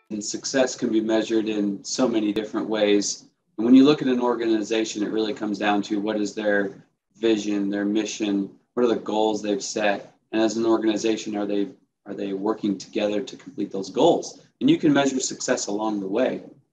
And success can be measured in so many different ways. And when you look at an organization, it really comes down to what is their vision, their mission, what are the goals they've set, and as an organization, are they working together to complete those goals? And you can measure success along the way.